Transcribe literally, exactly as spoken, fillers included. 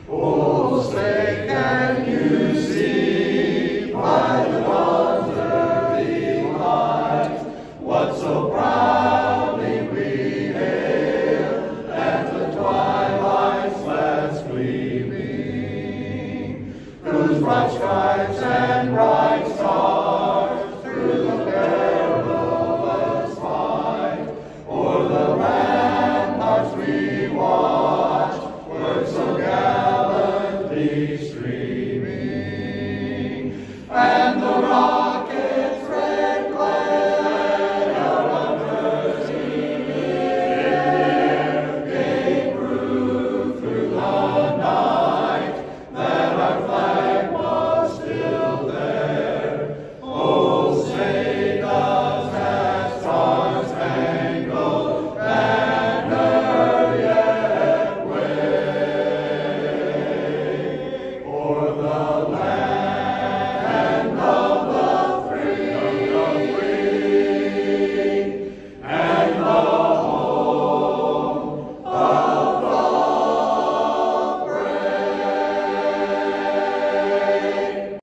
Oh, say can you see by the dawn's early light what so proudly we hailed at the twilight's last gleaming, whose bright sky